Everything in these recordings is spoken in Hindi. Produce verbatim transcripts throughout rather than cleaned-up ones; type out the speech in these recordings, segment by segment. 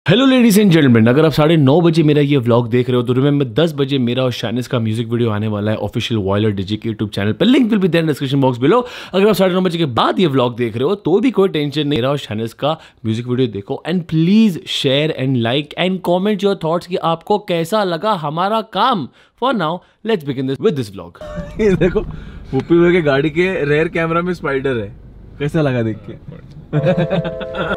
हेलो लेडीज एंड जेंटलमैन, अगर आप साढ़े नौ बजे मेरा ये व्लॉग देख रहे हो तो रिमेंबर दस बजे मेरा और शानिस का म्यूजिक वीडियो आने वाला है ऑफिशियल वॉयलर डिजी के यूट्यूब चैनल पर। Link will be there in description box below. अगर आप साढ़े नौ बजे के बाद ये व्लॉग देख रहे हो तो भी कोई टेंशन नहीं, मेरा और शानिस का म्यूजिक वीडियो देखो and please share and like and comment your thoughts कि आपको कैसा लगा हमारा काम। For now let's begin this with this vlog. ये देखो पुप्पी भैया के गाड़ी के रेयर कैमरा में स्पाइडर है, कैसा लगा देख के?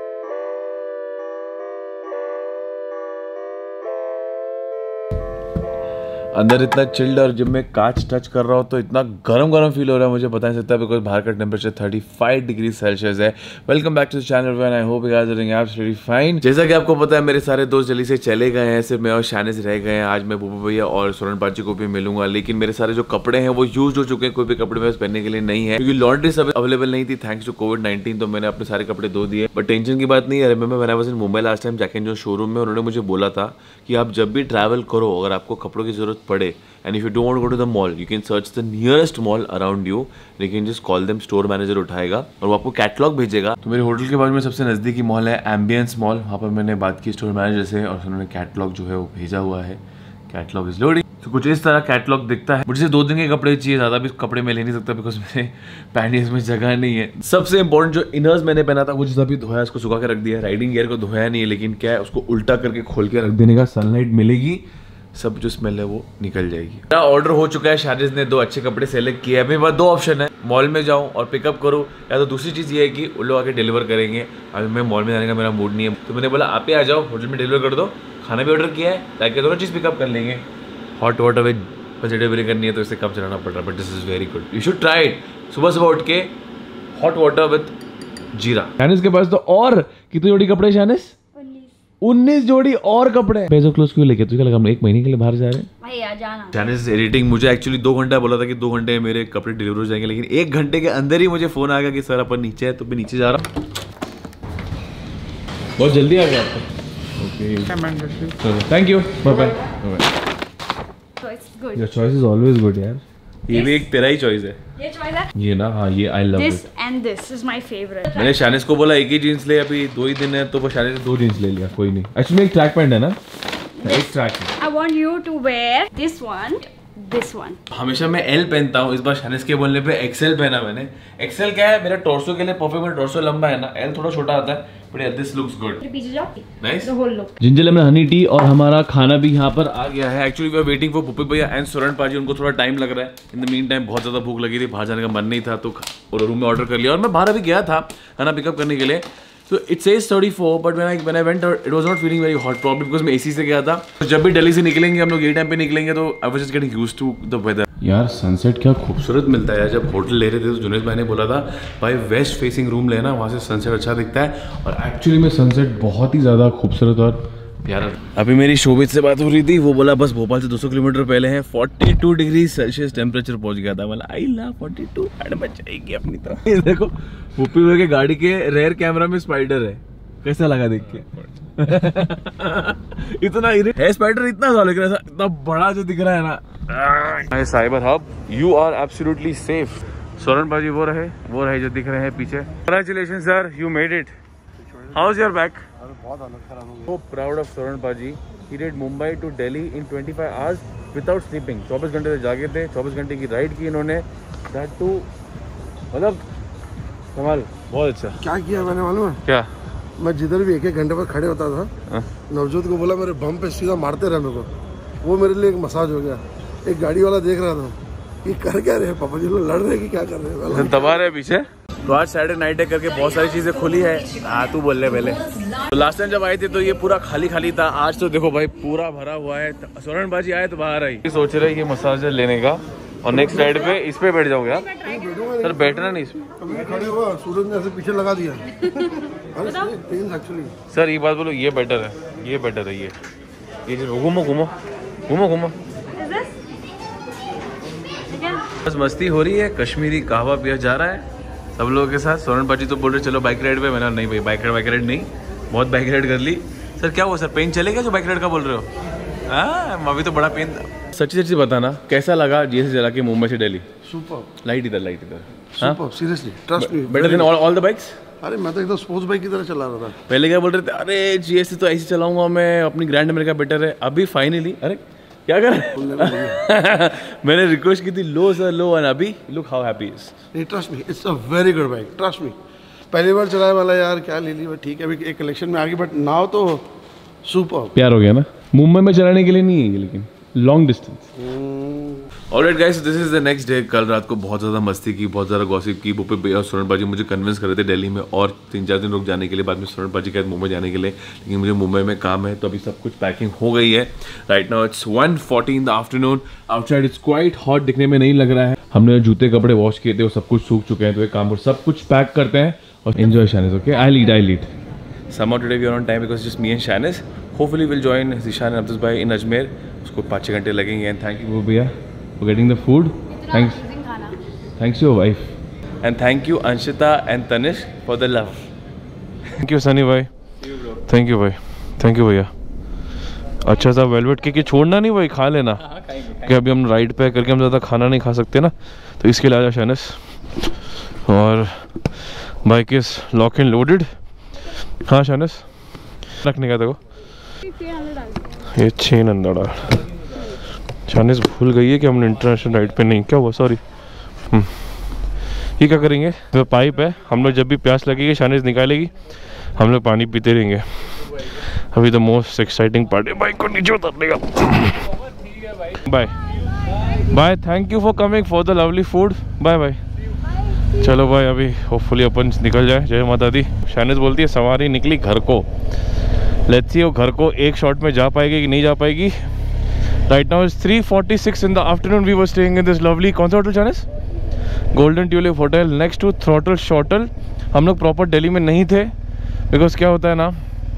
अंदर इतना चिल्ड और जब मैं कांच टच कर रहा हूँ तो इतना गरम गरम फील हो रहा है, मुझे पता नहीं सकता बिकॉज बाहर का टेम्परेचर पैंतीस डिग्री सेल्सियस है। Welcome back to the channel and I hope you guys are doing absolutely fine. जैसा कि आपको पता है मेरे सारे दोस्त जल्दी से चले गए हैं, सिर्फ मैं और शानिस रह गए हैं। आज मैं पुप्पी भैया और सोनन पाजी को भी मिलूंगा, लेकिन मेरे सारे जो कपड़े हैं वो यूज हो चुके हैं, कोई भी कपड़े मेरे पहनने के लिए नहीं है क्योंकि लॉन्ड्री सब अवेलेबल नहीं थी थैंक्स टू कोविड नाइनटीन। तो मैंने अपने सारे कपड़े धो दिए, बट टेंशन की बात नहीं है। Remember when I was in Mumbai last time Jack and Jones showroom में, उन्होंने मुझे बोला था कि आप जब भी ट्रैवल करो अगर आपको कपड़ों की जरूरत पड़े and if you don't want to go to the mall you can search the nearest mall around you, लेकिन just call them, store manager उठाएगा और वो आपको कैटलॉग भेजेगा। तो मेरे होटल के बाजू में सबसे नज़दीकी मॉल है एम्बियंस मॉल, वहाँ पर मैंने बात की स्टोर मैनेजर से और उन्होंने कैटलॉग जो है वो भेजा हुआ है। Catalogue is loading. तो कुछ इस तरह कैटलॉग दिखता है। मुझे दो दिन के कपड़े चाहिए, ज़्यादा भी कपड़े मैं ले नहीं सकता बिकॉज मेरे पैंटीज में जगह नहीं है। सबसे इंपॉर्टेंट जो इनर्स मैंने पहना था वो जितना भी धोया उसको सुखा के रख दिया। राइडिंग गियर को धोया नहीं है, लेकिन क्या है उसको उल्टा करके खोल के रख देने का, सनलाइट मिलेगी, सब जो स्मेल है वो निकल जाएगी। मेरा ऑर्डर हो चुका है, शानिस ने दो अच्छे कपड़े सेलेक्ट किए। अभी बात दो ऑप्शन है, मॉल में जाऊँ और पिकअप करूँ, या तो दूसरी चीज़ ये है कि वो लोग आके डिलीवर करेंगे। अभी मैं मॉल में जाने का मेरा मूड नहीं है, तो मैंने बोला आप ही आ जाओ, होटल में डिलीवर कर दो। खाना भी ऑर्डर किया है ताकि दोनों चीज़ पिकअप कर लेंगे। हॉट वाटर विद डिलीवरी करनी है तो इसे कम चलाना पड़ रहा है, but this is very good, you should try it. सुबह सुबह उठ के हॉट वाटर विद जीरा। शानिस के पास तो और कितनी जोड़ी कपड़े? शानिस उन्नीस जोड़ी और कपड़े। पैसों क्लोज क्यों लेके? तुझे लगा हम एक महीने के लिए बाहर जा रहे हैं? भैया जाना। शानिस एडिटिंग, मुझे एक्चुअली दो घंटा बोला था कि दो घंटे में मेरे कपड़े डिलीवर हो जाएंगे, लेकिन एक घंटे के अंदर ही मुझे फोन आ गया कि सर अपन नीचे है, तो मैं नीचे जा रहा हूँ। बहुत जल्दी आ गया आपको। Okay thank you, bye bye. Your choice is always good यार। ये भी एक तेरा ही चॉइस है। ये चॉइस है ये ना? हाँ ये I love this and this is my favourite. मैंने शानिस को बोला एक ही जींस ले, अभी दो ही दिन है तो वो शानिस ने दो जींस ले लिया। कोई नहीं, एक्चुअली एक ट्रैक पैंट है ना, एक ट्रैक है। I want you to wear this one, this one. हमेशा मैं एल पहनता हूँ, इस बार शानिस के बोलने पे एक्सएल पहना मैंने। एक्सएल क्या है, मेरा टॉर्सो के लिए परफेक्ट, मेरा टॉर्सो लंबा है ना, एल थोड़ा छोटा आता है, बट यार दिस लुक्स गुड। पीछे जाओ, nice the whole look. Ginger lemon honey tea और हमारा खाना भी यहाँ पर आ गया है। Actually we are waiting for Puppy भैया एंड सोनन पाजी, उनको थोड़ा टाइम लग रहा है। इन द मीन टाइम बहुत ज्यादा भूख लगी थी, बाहर जाने का मन नहीं था तो और रूम में ऑर्डर कर लिया, और मैं बाहर अभी गया था खाना पिकअप करने के लिए। तो it says thirty four, but when I when I went it was not feeling very hot, problem because मैं एसी से गया था। तो जब भी दिल्ली से निकलेंगे हम लोग ये टाइम पे निकलेंगे तो I was just getting used to the weather. यार सनसेट क्या खूबसूरत मिलता है यार। जब होटल ले रहे थे तो जुनेद भाई ने बोला था भाई वेस्ट फेसिंग रूम लेना, वहाँ से सनसेट अच्छा दिखता है, और एक्चुअली में सनसेट बहुत ही ज़्यादा खूबसूरत और प्यारा। अभी मेरी शोभित से बात हो रही थी, वो बोला बस भोपाल से दो सौ किलोमीटर पहले है, बयालीस डिग्री सेल्सियस टेम्परेचर पहुंच गया था। बोला आई ला बयालीस एंड बचाएगी अपनी तरह। ये देखो पुप्पी भैया के गाड़ी के रेयर कैमरा में स्पाइडर है, कैसा लगा देख के? इतना है स्पाइडर, इतना सा लेकिन ऐसा इतना बड़ा जो दिख रहा है ना। Cyber Hub, you are absolutely safe. Sonan paaji वो रहे वो रहे जो दिख रहे हैं पीछे। Congratulation sir, you made it. How is your back? बहुत हालत खराब हो गई। So proud of सोनन पाजी, he did Mumbai to Delhi in twenty-five hours without sleeping। चौबीस घंटे से जागे थे, चौबीस घंटे की राइड की इन्होंने, that too मतलब कमाल, बहुत अच्छा। क्या किया मैंने मालूम है? क्या? मैं जिधर भी एक एक घंटे पर खड़े होता था, नवजोत को बोला मेरे बम पे सीधा मारते रहे मेरे को, वो मेरे लिए एक मसाज हो गया। एक गाड़ी वाला देख रहा था कि कर क्या रहे पापा जी, लोग लड़ रहे कि क्या कर रहे हैं, दबा रहे पीछे। तो आज सैटरडे नाइट है करके बहुत सारी चीजें खुली है। हाँ तू बोल रहे पहले। तो लास्ट टाइम जब आए थे तो ये पूरा खाली खाली था, आज तो देखो भाई पूरा भरा हुआ है। सोनन बाजी आए तो बाहर आई, सोच रहे ये मसाजर लेने का, और नेक्स्ट राइड पे इस पे बैठ जाओगे आप? सर बैठना नहीं इसमें, खड़े हुआ सूरज ने ऐसे पीछे लगा दिया। सर ये बात बोलो, ये बेटर है, ये बेटर है, ये ये घूमो घूमो घूमो घूमो। बस मस्ती हो रही है, कश्मीरी कहवा पिया जा रहा है सब लोगों के साथ। सोनन पाजी तो बोल रहे चलो बाइक राइड पे, मैंने नहीं भाई बाइक राइड बाइक राइड नहीं, बहुत बाइक राइड कर ली। सर क्या हुआ सर, पेन चलेगा जो बाइक राइड का बोल रहे हो? हाँ अभी तो बड़ा पेन था। सच्ची सच्ची बताना कैसा लगा जीएसए चला के मुंबई से दिल्ली? सुपर। लाइट इधर लाइट इधर। Super, seriously trust me, better than all all the bikes. अरे मैं तो एकदम स्पोर्ट्स बाइक की तरह चला रहा था। पहले क्या बोल रहे थे, अरे जीएसटी तो ऐसे चलाऊंगा मैं, अपनी ग्रैंड अमेरिका बेटर है। अभी फाइनली अरे क्या कर मैंने रिक्वेस्ट की थी लो सर लो, एंड अभी लुक हाउ हैप्पी इज। नहीं trust me, it's a very good bike, trust me. पहली बार चलाया वाला यार क्या ले ली, ठीक है अभी एक कलेक्शन में आ गई, बट नाउ तो सुपर प्यार हो गया ना। मुंबई में चलाने के लिए नहीं है लेकिन long distance. Alright guys, this is the next day. कल रात को बहुत ज़्यादा मस्ती की, बहुत ज़्यादा गॉसिप की। बुपे भैया और सोनल बाजी मुझे कन्विंस कर रहे थे दिल्ली में और तीन चार दिन रुक जाने के लिए, बाद में सोनल बाजी कहते मुंबई जाने के लिए, लेकिन मुझे मुंबई में काम है तो अभी सब कुछ पैकिंग हो गई है। Right now it's one forty in the afternoon. Outside it's quite hot, दिखने में नहीं लग रहा है। हमने जूते कपड़े वॉश किए थे वो सब कुछ सूख चुके हैं, तो एक काम कर सब कुछ पैक करते हैं और enjoy Shanis. Okay I lead I lead somehow today we are on time because just me and Shanice. Hopefully we'll join Zishan and Abdus bhai in Ajmer. उसको पाँच छः घंटे लगेंगे। And thank you भैया for getting the food. Thanks. Thanks your wife. And thank you Anshita and Tanish for the love. Thank you Sunny bhai. Thank you भाई, thank you भैया। अच्छा सा वेलवेट केक छोड़ना नहीं भाई, खा लेना कि अभी हम राइड पे करके हम ज़्यादा खाना नहीं खा सकते ना, तो इसके लिए आजा शानिस। और bike is lock and loaded. हाँ शानिस रखने का देखो ये चेन अंदर डाल। शानिस भूल गई है कि हमने इंटरनेशनल राइड पे नहीं, क्या हुआ सॉरी। ये क्या करेंगे, तो पाइप है, हम लोग जब भी प्यास लगेगी शानिस निकालेगी, हम लोग पानी पीते रहेंगे। अभी तो मोस्ट एक्साइटिंग पार्ट है बाइक को नीचे उतारने का। Bye bye, thank you for coming for the lovely food. Bye bye. चलो भाई अभी होपफुली अपन निकल जाए। जय माता दी। शानिस बोलती है सवारी निकली घर को, लेट्स सी वो घर को एक शॉट में जा पाएगी कि नहीं जा पाएगी। Right now is three forty six in the afternoon. We were staying in this lovely, कौन सा hotel Shanis? Golden Tulip hotel next to throttle shottle. हम लोग प्रॉपर दिल्ली में नहीं थे बिकॉज क्या होता है ना,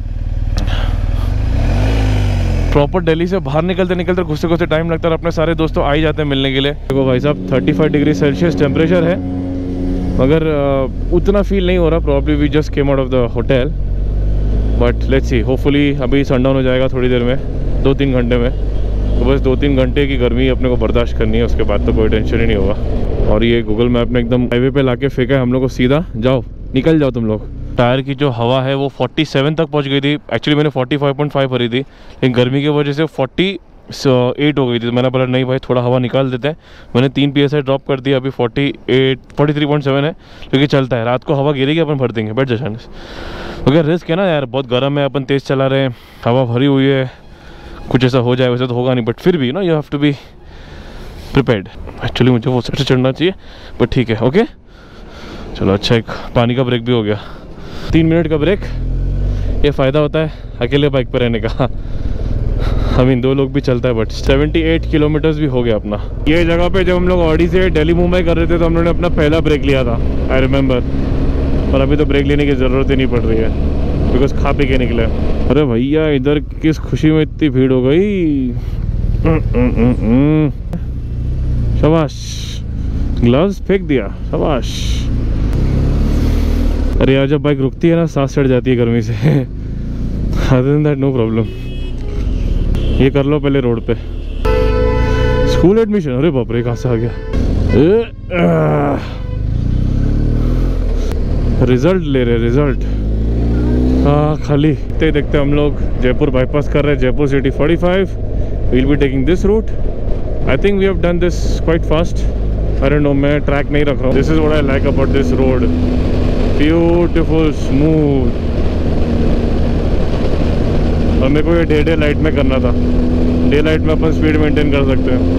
प्रॉपर दिल्ली से बाहर निकलते निकलते घुसते घुसते टाइम लगता है, अपने सारे दोस्तों आ ही जाते हैं मिलने के लिए। देखो भाई साहब पैंतीस डिग्री सेल्सियस टेम्परेचर है, मगर uh, उतना फील नहीं हो रहा। Probably we just came out of the hotel, but let's see hopefully अभी सनडाउन हो जाएगा थोड़ी देर में, दो तीन घंटे में। तो बस दो तीन घंटे की गर्मी अपने को बर्दाश्त करनी है, उसके बाद तो कोई टेंशन ही नहीं होगा। और ये गूगल मैप ने एकदम हाईवे पे लाके फेंका है हम लोग को सीधा, जाओ निकल जाओ तुम लोग। टायर की जो हवा है वो सैंतालीस तक पहुंच गई थी। एक्चुअली मैंने पैंतालीस पॉइंट फाइव भरी थी, लेकिन गर्मी की वजह से अड़तालीस हो गई थी। तो मैंने बोला नहीं भाई थोड़ा हवा निकाल देते हैं। मैंने तीन पी एस आई ड्रॉप कर दिया, अभी अड़तालीस तैंतालीस पॉइंट सेवन है, क्योंकि चलता है। रात को हवा गिरेगी अपन भर देंगे, बैठ जा शानिस। क्योंकि रिस्क है ना यार, बहुत गर्म है, अपन तेज़ चला रहे हैं, हवा भरी हुई है, कुछ ऐसा हो जाए वैसे तो होगा नहीं, बट फिर भी ना you have to be prepared. Actually मुझे वो साइड से चढ़ना चाहिए, बट ठीक है ओके। चलो अच्छा, एक पानी का ब्रेक भी हो गया, तीन मिनट का ब्रेक। ये फ़ायदा होता है अकेले बाइक पर रहने का। हम इन दो लोग भी चलता है, बट अठहत्तर किलोमीटर्स भी हो गया अपना। ये जगह पे जब हम लोग ऑडी से दिल्ली मुंबई कर रहे थे तो हम लोगों ने अपना पहला ब्रेक लिया था, आई रिमेंबर। और अभी तो ब्रेक लेने की ज़रूरत ही नहीं पड़ रही है, बिकॉज खा पी के निकले। अरे भैया इधर किस खुशी में इतनी भीड़ हो गई। शाबाश, ग्लव्स फेंक दिया, शाबाश। अरे यार जब बाइक रुकती है ना सांस चढ़ जाती है गर्मी से। Other than that no problem. ये कर लो पहले रोड पे। स्कूल एडमिशन, अरे बाप रे कहाँ से आ गया। रिजल्ट ले रहे, रिजल्ट। हाँ खाली देखते देखते हम लोग जयपुर बाईपास कर रहे हैं, जयपुर सिटी पैंतालीस। We'll be taking this route. I think we have done this quite fast. I don't know, मैं ट्रैक नहीं रख रहा हूँ। This is what I like about this road, beautiful smooth. और मेरे को ये डे डे लाइट में करना था। डे लाइट में अपन स्पीड मेंटेन कर सकते हैं।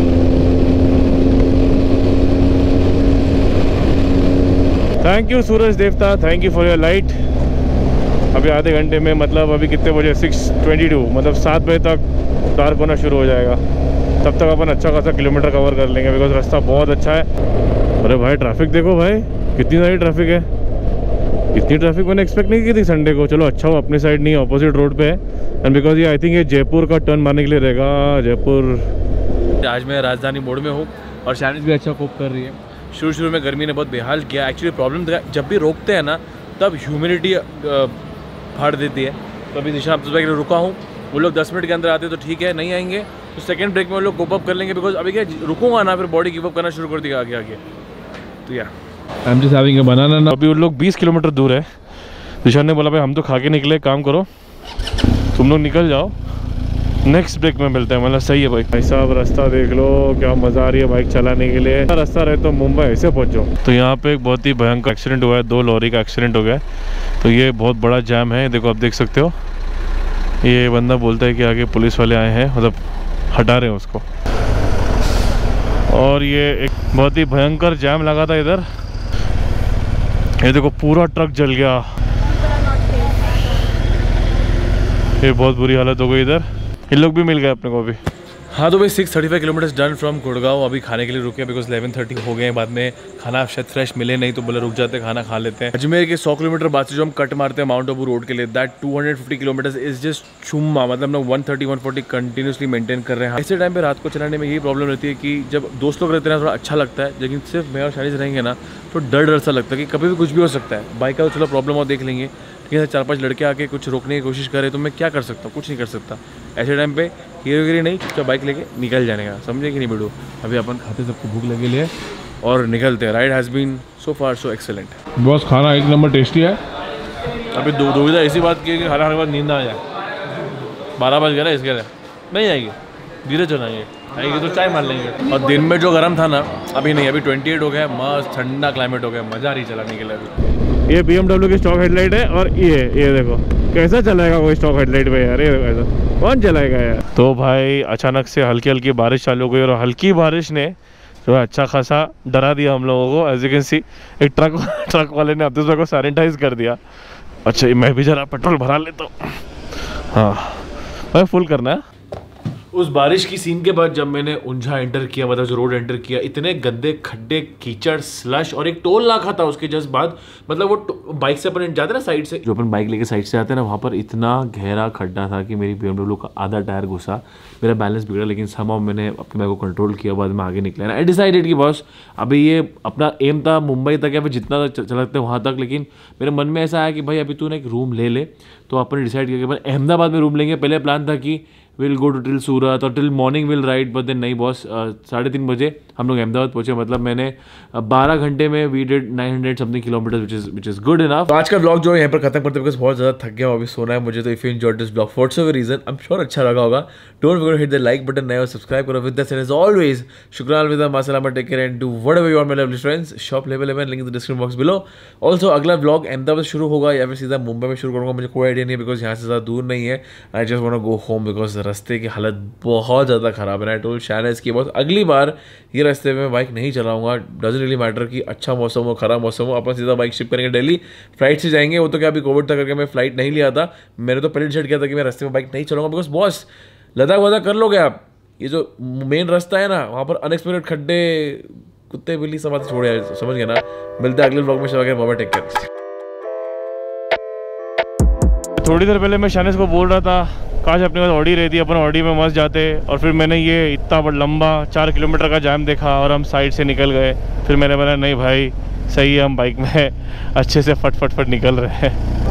थैंक यू सूरज देवता, thank you for your light. अभी आधे घंटे में, मतलब अभी कितने बजे, सिक्स ट्वेंटी टू, मतलब सात बजे तक डार्क होना शुरू हो जाएगा। तब तक अपन अच्छा खासा किलोमीटर कवर कर लेंगे, बिकॉज रास्ता बहुत अच्छा है। अरे भाई ट्रैफिक देखो भाई, कितनी सारी ट्रैफिक है। इतनी ट्रैफिक मैंने एक्सपेक्ट नहीं की थी संडे को। चलो अच्छा हो अपनी साइड नहीं, अपोजिट रोड पे है। एंड बिकॉज ये आई थिंक ये जयपुर का टर्न मारने के लिए रहेगा। जयपुर, आज मैं राजधानी मोड़ में हूँ और शानिस भी अच्छा कोप कर रही है। शुरू शुरू में गर्मी ने बहुत बेहाल किया। एक्चुअली प्रॉब्लम जब भी रोकते हैं ना तब ह्यूमिडिटी फाड़ देती है। तो अभी दिशा अब्दुल भाई के लिए रुका हूँ, वो लोग दस मिनट के अंदर आते तो ठीक है, नहीं आएंगे तो सेकंड ब्रेक में वो लोग कोप अप कर लेंगे। बिकॉज अभी क्या रुकूंगा ना, फिर बॉडी गिव अप करना शुरू कर देगा आगे आगे। तो या I am just having a banana. अभी वो लोग बीस किलोमीटर दूर है ईशान ने बोला भाई हम तो खा के निकले, काम करो तुम लोग निकल जाओ, नेक्स्ट ब्रेक में मिलते हैं। मतलब सही है भाई। भाई साहब रास्ता देख लो, क्या मज़ा आ रही है बाइक चलाने के लिए। रास्ता रहे तो मुंबई ऐसे पहुंचो। तो यहाँ पे एक बहुत ही भयंकर एक्सीडेंट हुआ है, दो लॉरी का एक्सीडेंट हो गया है। तो ये बहुत बड़ा जाम है, देखो आप देख सकते हो। ये बंदा बोलता है कि आगे पुलिस वाले आए हैं, मतलब हटा रहे हैं उसको। और ये एक बहुत ही भयंकर जाम लगा था इधर। ये देखो पूरा ट्रक जल गया, ये बहुत बुरी हालत हो गई इधर। इन लोग भी मिल गए अपने को अभी। हाँ तो भाई six thirty five kilometres done from Gurgaon. अभी खाने के लिए रुके बिकॉज इलेवन थर्टी हो गए हैं। बाद में खाना शायद फ्रेश मिले नहीं तो बोले रुक जाते, खाना खा लेते हैं। अजमेर के सौ किलोमीटर बाद से जो हम कट मारते हैं माउंट आबू रोड के लिए, that two hundred fifty kilometres is just चुम्मा। मतलब हम लोग one thirty one forty continuously maintain कर रहे हैं। ऐसे टाइम पे रात को चलाने में यही प्रॉब्लम रहती है कि जब दोस्त लोग रहते हैं ना थोड़ा अच्छा लगता है, लेकिन सिर्फ मैं और शानिश रहेंगे ना तो डर डर सा लगता है कि कभी भी कुछ भी हो सकता है। बाइक का तो चलो प्रॉब्लम और देख लेंगे, लेकिन चार पांच लड़के आके कुछ रोकने की कोशिश करे तो मैं क्या कर सकता हूँ, कुछ नहीं कर सकता। ऐसे टाइम पे हीरोगिरी नहीं, चुपचाप बाइक लेके निकल जाने का, समझे कि नहीं बेटू। अभी अपन खाते सबको भूख लगी लिए और निकलते हैं। Ride has been so far so excellent. Boss खाना एक नंबर टेस्टी है। अभी दो दुविधा ऐसी बात की कि खाना खाने के बाद नींद आ जाए। बारह बज गया ना इसके लिए नहीं आएगी, धीरे चलाएंगे, आएगी तो चाय मार लेंगे। और दिन में जो गर्म था ना अभी नहीं, अभी ट्वेंटी एट हो गया, मस्त ठंडा क्लाइमेट हो गया, मज़ा आ रही चलाने के लिए। अभी ये बी एम डब्ल्यू की स्टॉक हेडलाइट है और ये ये देखो कैसा चलाएगा कोई स्टॉक हेडलाइट पे यार, ये ऐसा कौन चलाएगा यार। तो भाई अचानक से हल्की हल्की बारिश चालू हो गई और हल्की बारिश ने जो है अच्छा खासा डरा दिया हम लोगों को। एज यू कैन सी एक ट्रक ट्रक वाले ने अपने को सैनिटाइज कर दिया। अच्छा मैं भी जरा पेट्रोल भरा लेता हूँ। हाँ भाई फुल करना है। उस बारिश की सीन के बाद जब मैंने उंझा एंटर किया, मतलब जो रोड एंटर किया, इतने गंदे खड्डे, कीचड़, स्लश और एक टोल नाका था उसके जस्ट बाद। मतलब वो बाइक से अपन जाते ना साइड से, जो अपन बाइक लेके साइड से आते हैं ना, वहाँ पर इतना गहरा खड्डा था कि मेरी बीएमडब्ल्यू का आधा टायर घुसा, मेरा बैलेंस बिगड़ा। लेकिन समहाउ मैंने अपने बाइक को कंट्रोल किया, बाद में आगे निकला। आई डिसाइडेड कि बॉस अभी ये अपना एम था मुंबई तक या फिर जितना चलते हैं वहाँ तक, लेकिन मेरे मन में ऐसा आया कि भाई अभी तू ना एक रूम ले ले। तो अपन डिसाइड किया कि अपन अहमदाबाद में रूम लेंगे। पहले प्लान था कि will go to till Surat और till morning will ride, but then नहीं बॉस, साढ़े तीन बजे हम लोग अहमदाबाद पहुंचे। मतलब मैंने बारह घंटे में we did nine hundred something kilometre, which is which is good enough. आज का ब्लॉग जो है यहाँ पर खत्म करते हैं बिकॉज बहुत ज़्यादा थक गया हूँ, अभी सोना है मुझे। तो if you enjoyed this blog for some reason, I am sure अच्छा लगा होगा। Don't forget hit the like button, नया सब्सक्राइब करो। विद दैट एज ऑलवेज शुक्रान अलविदा, मा सलामा, take care and do whatever you want my lovely friends. Shop level eleven, link in the description box below. Also अगला ब्लॉग अहमदाबाद शुरू होगा या फिर सीधा मुंबई में शुरू करूँगा, मुझे कोई आइडिया नहीं है बिकॉज यहाँ से ज़्यादा दूर नहीं है। I just want to go home because रास्ते की हालत बहुत ज़्यादा ख़राब है। आई टोल्ड शानिश की बहुत अगली बार ये रास्ते में बाइक नहीं चलाऊंगा। डजंट रियली मैटर कि अच्छा मौसम हो ख़राब मौसम हो, अपन सीधा बाइक शिफ्ट करेंगे दिल्ली, फ्लाइट से जाएंगे। वो तो क्या अभी कोविड था करके मैं फ्लाइट नहीं लिया था। मैंने तो पहले डिसाइड किया था कि मैं रास्ते में बाइक नहीं चलाऊंगा बिकॉज बॉस लद्दाख वद्दाख कर लोगे आप। ये जो मेन रास्ता है ना वहाँ पर अनएक्सपेक्टेड खड्डे, कुत्ते बिल्ली सब बात छोड़े, समझ गए ना। मिलते हैं अगले ब्लॉग में, शब बाबा, टेक केयर। थोड़ी देर पहले मैं शानिश को बोल रहा था काश अपने पास ऑडी रहती, अपन ऑडी में मस्त जाते। और फिर मैंने ये इतना बड़ा लंबा चार किलोमीटर का जाम देखा और हम साइड से निकल गए। फिर मैंने बोला नहीं भाई सही है, हम बाइक में अच्छे से फट फट फट निकल रहे हैं।